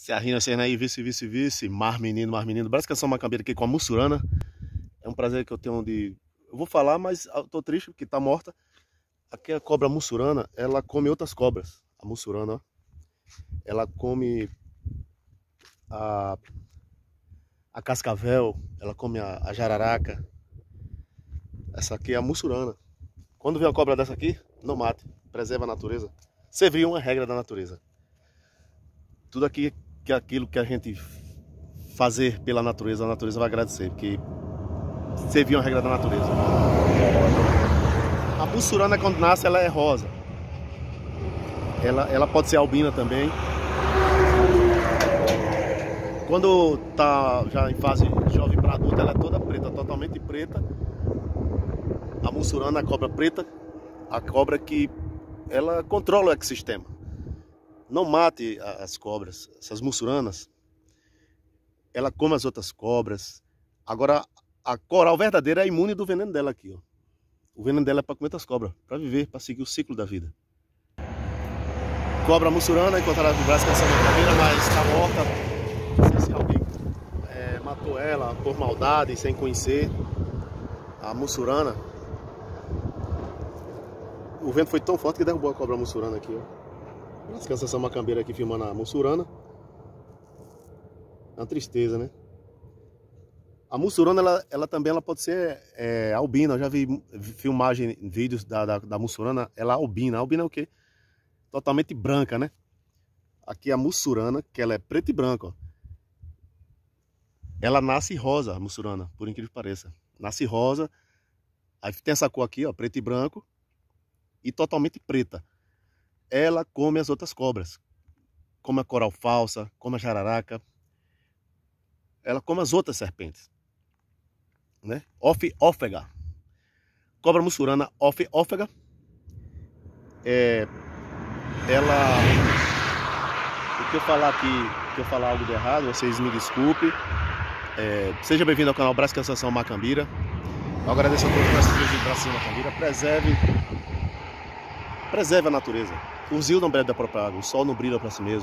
Serrinha, aí, vice, mar menino. Braço Canção Macambeira aqui com a Mussurana. É um prazer que eu tenho de... Eu vou falar, mas eu tô triste porque tá morta. Aqui a cobra Mussurana, ela come outras cobras. A Mussurana, ó. Ela come a cascavel, ela come a jararaca. Essa aqui é a Mussurana. Quando vem uma cobra dessa aqui, não mate. Preserva a natureza. Servir uma regra da natureza. Tudo aqui que é aquilo que a gente fazer pela natureza, a natureza vai agradecer, porque serviu uma regra da natureza. A Mussurana, quando nasce, ela é rosa. Ela pode ser albina também. Quando tá já em fase jovem para adulta, ela é toda preta, totalmente preta. A Mussurana, a cobra preta, a cobra que ela controla o ecossistema. Não mate as cobras, essas mussuranas. Ela come as outras cobras. Agora, a coral verdadeira é imune do veneno dela aqui, ó. O veneno dela é para comer outras cobras, para viver, para seguir o ciclo da vida. Cobra mussurana encontrada no Braço Canção Macambeira, mas está morta. Não sei se alguém matou ela por maldade, sem conhecer. A mussurana. O vento foi tão forte que derrubou a cobra mussurana aqui, ó. Braço Canção Macambeira aqui filmando a Mussurana. É uma tristeza, né? A Mussurana, ela também pode ser albina. Eu já vi filmagem, vídeos da Mussurana. Ela é albina. A albina é o quê? Totalmente branca, né? Aqui a Mussurana, que ela é preta e branca, ó. Ela nasce rosa, a Mussurana, por incrível que pareça. Nasce rosa. Aí tem essa cor aqui, ó, preto e branco. E totalmente preta. Ela come as outras cobras. Come a coral falsa, come a jararaca. Ela come as outras serpentes. Né? Ófega. Cobra mussurana, ófega. Ela... O que eu falar aqui, que eu falar algo de errado, vocês me desculpem. Seja bem-vindo ao canal Braço Canção Macambeira. Eu agradeço a todos que assistem o Braço Canção Macambeira. Preserve a natureza. O rio não bebe da própria água, o sol não brilha para si mesmo.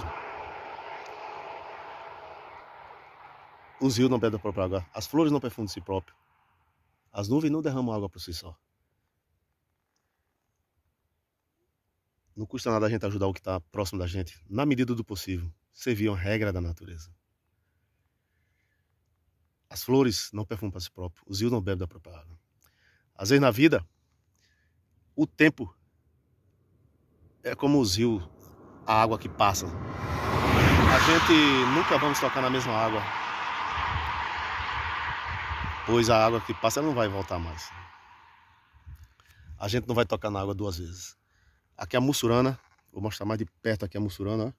Os rios não bebem da própria água, as flores não perfumam de si próprio. As nuvens não derramam água por si só. Não custa nada a gente ajudar o que está próximo da gente, na medida do possível. Servir uma regra da natureza. As flores não perfumam para si próprio, os rios não bebem da própria água. Às vezes na vida, o tempo é como os rios, a água que passa. A gente nunca vamos tocar na mesma água, pois a água que passa ela não vai voltar mais. A gente não vai tocar na água duas vezes. Aqui é a Mussurana, vou mostrar mais de perto aqui a Mussurana.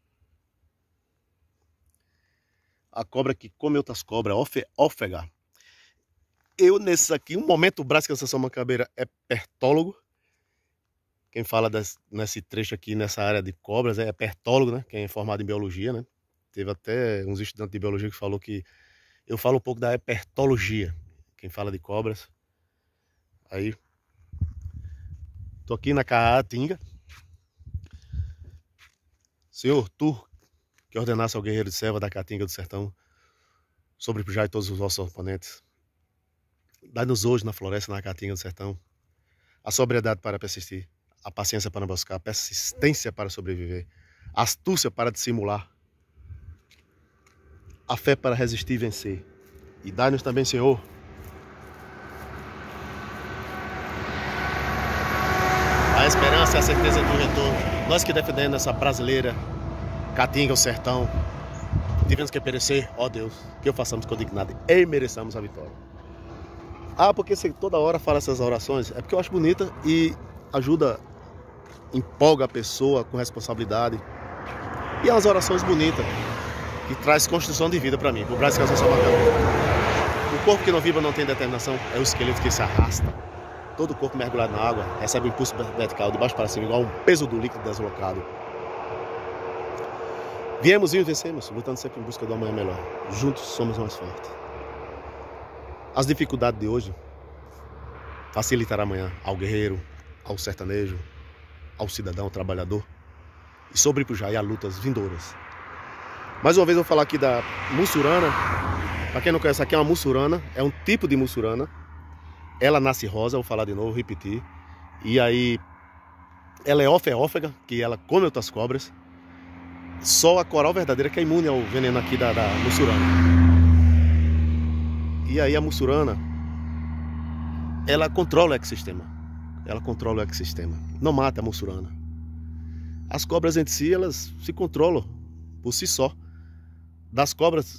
A cobra que come outras cobras, ófega. Eu nesse aqui, um momento o Braço Canção Macambeira é pertólogo. Quem fala nesse trecho aqui, nessa área de cobras, é pertólogo, né? Quem é formado em biologia, né? Teve até uns estudantes de biologia que falou que eu falo um pouco da herpetologia. Quem fala de cobras. Aí. Tô aqui na Caatinga. Senhor, tu que ordenasse ao guerreiro de selva da Caatinga do Sertão, sobrepujai todos os vossos oponentes. Dai-nos hoje na floresta, na Caatinga do Sertão, a sobriedade para persistir, a paciência para buscar, a persistência para sobreviver, a astúcia para dissimular, a fé para resistir e vencer. E dai-nos também, Senhor, a esperança e a certeza do retorno. Nós que defendemos essa brasileira Caatinga, o sertão, tivemos que perecer, ó Deus, que eu façamos com dignidade e mereçamos a vitória. Ah, porque você toda hora fala essas orações, é porque eu acho bonita e ajuda, empolga a pessoa com responsabilidade. E é umas orações bonitas, que traz construção de vida para mim, pro Braço Canção Macambeira. O corpo que não vibra não tem determinação, é o esqueleto que se arrasta. Todo o corpo mergulhado na água recebe um impulso vertical, de baixo para cima, igual um peso do líquido deslocado. Viemos e vencemos, lutando sempre em busca do amanhã melhor. Juntos somos mais fortes. As dificuldades de hoje facilitarão amanhã ao guerreiro, ao Mais uma vez eu vou falar aqui da mussurana. Para quem não conhece, aqui é uma mussurana, é um tipo de mussurana. Ela nasce rosa, vou falar de novo, repetir. E aí, ela é ofeófaga, que ela come outras cobras. Só a coral verdadeira que é imune ao veneno aqui da mussurana. E aí a mussurana, ela controla o ecossistema. Ela controla o ecossistema. Não mata a mussurana. As cobras em si, elas se controlam por si só. Das cobras,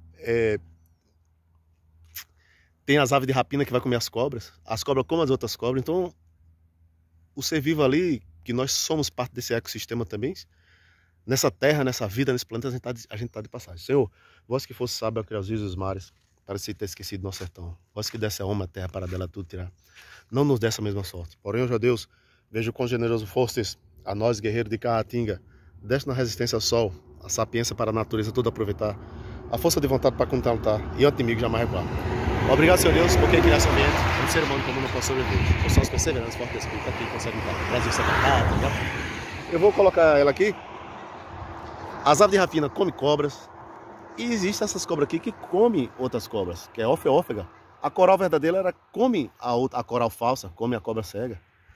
tem as aves de rapina que vai comer as cobras comem as outras cobras. Então, o ser vivo ali, que nós somos parte desse ecossistema também, nessa terra, nessa vida, nesse planeta, a gente tá de passagem. Senhor, vós que fosse sábio a criar os rios e os mares, parecia ter esquecido nosso sertão. Vós que desse a alma, a terra, para dela tudo tirar. Não nos dê essa mesma sorte. Porém, hoje, ó Deus, vejo quão generoso fostes a nós, guerreiros de Caatinga. Deste na resistência ao sol, a sapiência para a natureza toda aproveitar, a força de vontade para contar e o inimigo jamais recuar. Obrigado, Senhor Deus, porque criar esse ambiente, um ser humano comum não pode sobreviver. Ou são os perseverantes, fortes de espírito, aqui conseguem estar. Brasil, Santa Catarina, eu vou colocar ela aqui. As aves de rapina comem cobras. E existem essas cobras aqui que comem outras cobras, que é ofeófaga. A coral verdadeira, ela come a coral falsa, come a cobra cega.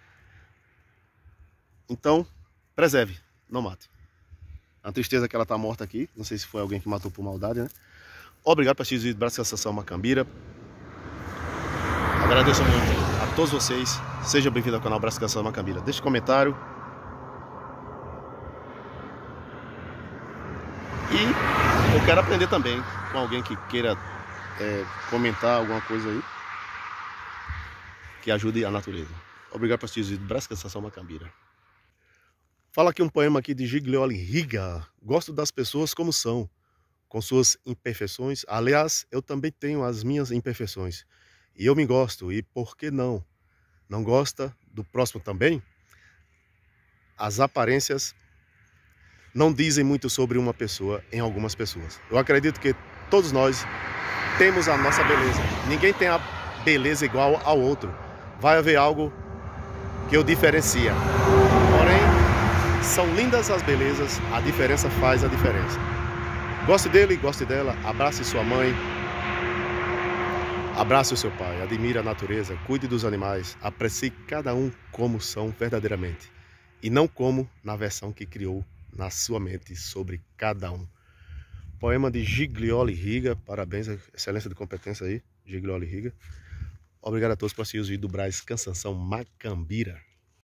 Então, preserve, não mate. A tristeza que ela está morta aqui, não sei se foi alguém que matou por maldade, né? Obrigado por assistir o vídeo do Braço Cansanção Macambira. Agradeço muito a todos vocês. Seja bem-vindo ao canal Braço Cansanção Macambira. Deixe um comentário. E eu quero aprender também com alguém que queira comentar alguma coisa aí que ajude a natureza. Obrigado por assistir o vídeo do Braço Cansanção Macambira. Fala aqui um poema aqui de Giglioli Riga. Gosto das pessoas como são, com suas imperfeições. Aliás, eu também tenho as minhas imperfeições. E eu me gosto, e por que não? Não gosta do próximo também? As aparências não dizem muito sobre uma pessoa em algumas pessoas. Eu acredito que todos nós temos a nossa beleza. Ninguém tem a beleza igual ao outro. Vai haver algo que o diferencia. Porém, são lindas as belezas, a diferença faz a diferença. Goste dele, goste dela, abrace sua mãe, abrace o seu pai, admire a natureza, cuide dos animais, aprecie cada um como são verdadeiramente e não como na versão que criou na sua mente sobre cada um. Poema de Giglioli Riga, parabéns, excelência de competência aí, Giglioli Riga. Obrigado a todos por assistir os vídeos do Braço Cansanção Macambira.